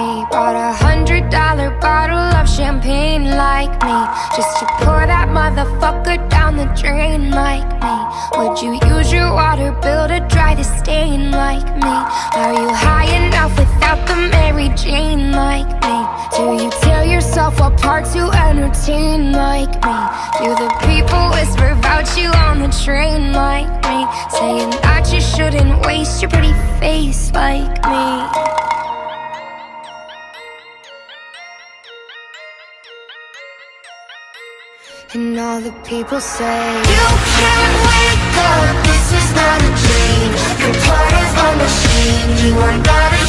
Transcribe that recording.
bought $100 bottle of champagne like me, just to pour that motherfucker down the drain like me. Would you use your water bill to dry the stain like me? Are you high enough without the Mary Jane like me? Do you tear yourself apart to entertain like me? Do the people whisper about you on the train like me, saying that you shouldn't waste your pretty face like me? And all the people say, you can't wake up, this is not a dream. You're part of a machine, you are not a